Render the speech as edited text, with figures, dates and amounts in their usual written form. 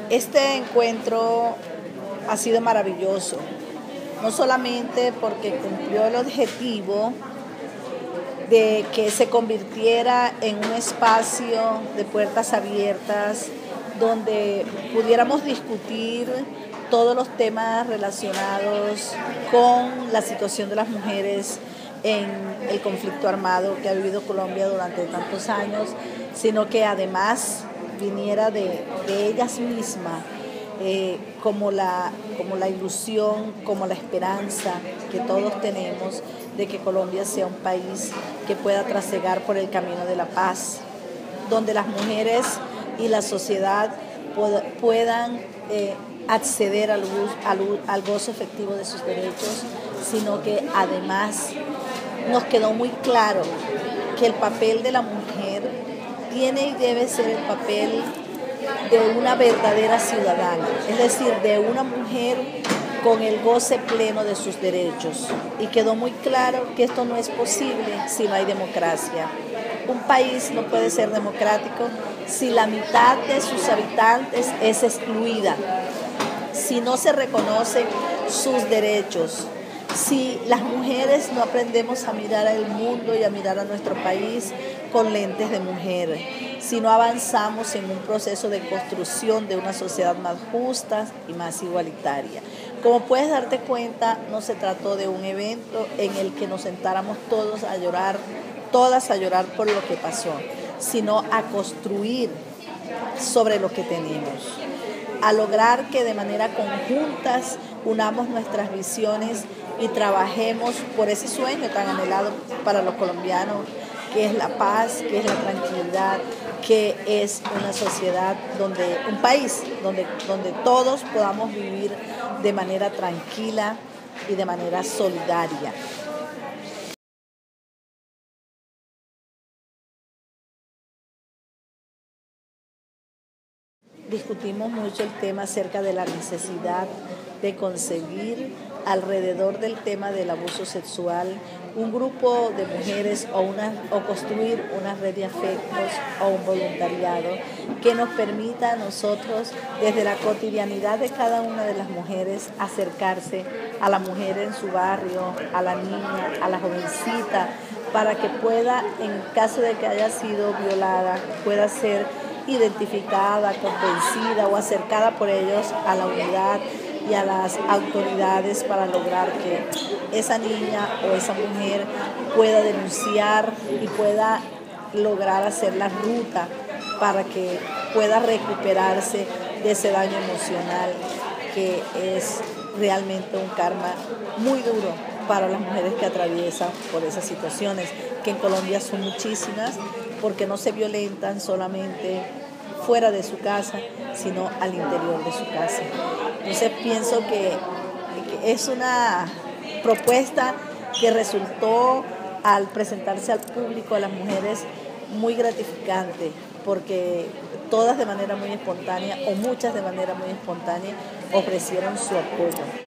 Este encuentro ha sido maravilloso, no solamente porque cumplió el objetivo de que se convirtiera en un espacio de puertas abiertas donde pudiéramos discutir todos los temas relacionados con la situación de las mujeres en el conflicto armado que ha vivido Colombia durante tantos años, sino que además viniera de ellas mismas, como la ilusión, como la esperanza que todos tenemos de que Colombia sea un país que pueda trasegar por el camino de la paz, donde las mujeres y la sociedad puedan acceder al gozo efectivo de sus derechos, sino que además nos quedó muy claro que el papel de la mujer tiene y debe ser el papel de una verdadera ciudadana, es decir, de una mujer con el goce pleno de sus derechos. Y quedó muy claro que esto no es posible si no hay democracia. Un país no puede ser democrático si la mitad de sus habitantes es excluida, si no se reconocen sus derechos, si las mujeres no aprendemos a mirar al mundo y a mirar a nuestro país con lentes de mujer, si no avanzamos en un proceso de construcción de una sociedad más justa y más igualitaria. Como puedes darte cuenta, no se trató de un evento en el que nos sentáramos todos a llorar, todas a llorar por lo que pasó, sino a construir sobre lo que tenemos, a lograr que de manera conjuntas unamos nuestras visiones y trabajemos por ese sueño tan anhelado para los colombianos, que es la paz, que es la tranquilidad, que es una sociedad un país donde todos podamos vivir de manera tranquila y de manera solidaria. Discutimos mucho el tema acerca de la necesidad de conseguir alrededor del tema del abuso sexual un grupo de mujeres o construir una red de afectos o un voluntariado que nos permita a nosotros, desde la cotidianidad de cada una de las mujeres, acercarse a la mujer en su barrio, a la niña, a la jovencita, para que pueda, en caso de que haya sido violada, pueda ser identificada, convencida o acercada por ellos a la unidad y a las autoridades para lograr que esa niña o esa mujer pueda denunciar y pueda lograr hacer la ruta para que pueda recuperarse de ese daño emocional que es realmente un karma muy duro para las mujeres que atraviesan por esas situaciones, que en Colombia son muchísimas, porque no se violentan solamente fuera de su casa, sino al interior de su casa. Entonces pienso que es una propuesta que resultó al presentarse al público, a las mujeres, muy gratificante, porque todas de manera muy espontánea o muchas de manera muy espontánea ofrecieron su apoyo.